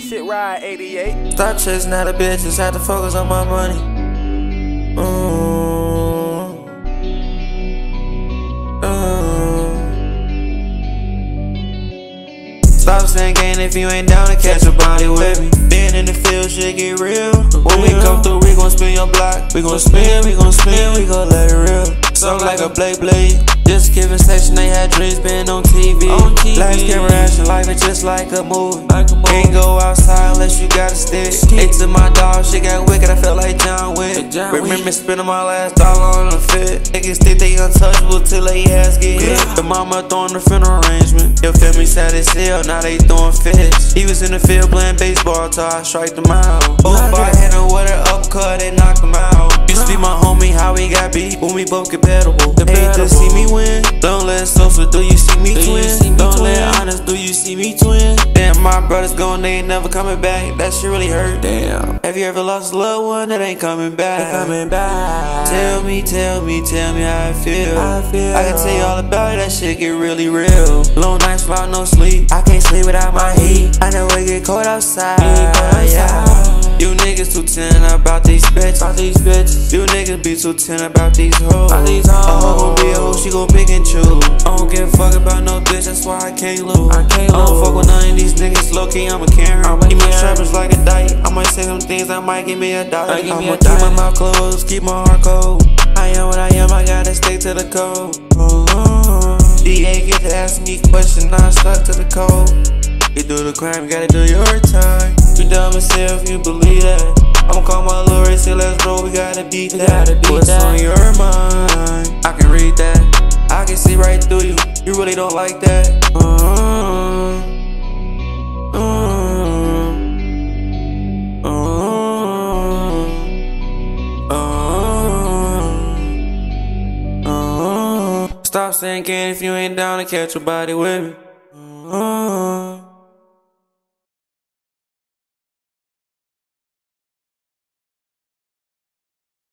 Shit ride 88. Stop chasing out a bitch, just had to focus on my money. Stop saying game if you ain't down to catch a body with me. Being in the field, shit get real. When we come through, we gon' spin your block. We gon' spin, we gon' let it rip. Something like a blade. Just giving section, they had dreams been on TV. Last camera action, life is just like a movie. Can't go outside unless you got a stick. Ate to my dog, shit got wicked, I felt like John Wick. Remember spending my last dollar on a fit. Niggas think they untouchable till they ass get hit. The mama throwing the funeral arrangement. Your family sad as hell, now they throwing fits. He was in the field playing baseball till I strike him out. Both I hit him with an upcut, they knocked him out. Used to be my homie, how we got beat when we both compatible. Hate to see me win. Don't let social, do you see me twin? Don't let honest, do you see me twin? Damn, my brothers gone, they ain't never coming back. That shit really hurt. Damn. Have you ever lost a loved one that ain't coming back? Tell me how I feel. I can tell you all about it, that shit get really real. Long nights without no sleep, I can't sleep without my heat. I know it get cold outside, yeah. You niggas too tender about these bitches. You niggas be too tender about these hoes. A hoe gon' be a hoe, she gon' pick and choose. I don't give a fuck about no bitch, that's why I can't lose. I don't fuck with none of these niggas, low-key, I'm a Karen. Keep my trappers like a diet. I might say some things that might give me a diet. I'ma keep my mouth closed, keep my heart cold. I am what I am, I gotta stick to the code. DA get to ask me questions, I stuck to the code. You do the crime, you gotta do your time. You dumb as hell if you believe that. I'ma call my lawyer, say let's roll, we gotta beat that. What's on your mind? I can read that, I can see right through you. You really don't like that. Stop saying can if you ain't down to catch your body with me.